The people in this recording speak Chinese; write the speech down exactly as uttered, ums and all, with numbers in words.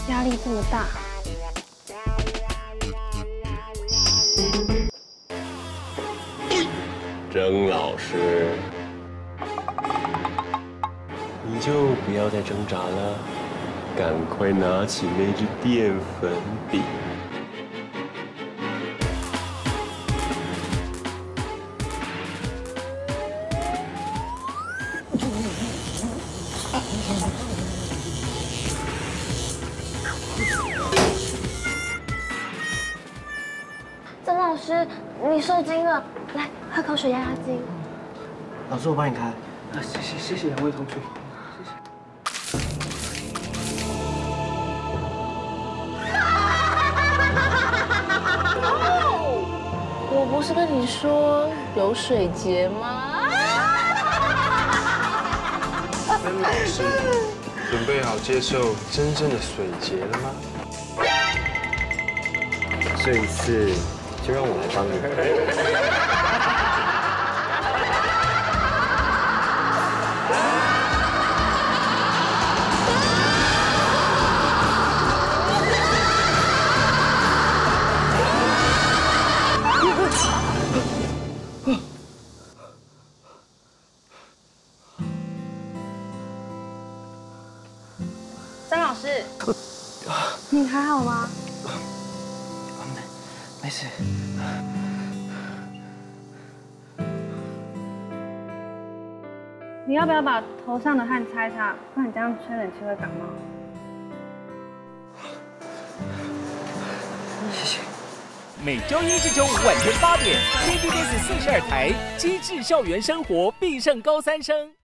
压力这么大。 曾老师，你就不要再挣扎了，赶快拿起那支淀粉笔。 曾老师，你受惊了，来喝口水压压惊。 老师，我帮你开。啊，谢谢谢谢两位同学，谢谢。 我不是跟你说有水节吗？ 曾老师，准备好接受真正的水节了吗？ 这一次。 就让我来帮你。 曾老师，你还好吗？ 没事。 你要不要把头上的汗擦一擦？不然你这样吹冷气会感冒。 谢谢。 每周一至周五晚间八点 ，T V B S 四十二台《机智校园生活》必胜高三生。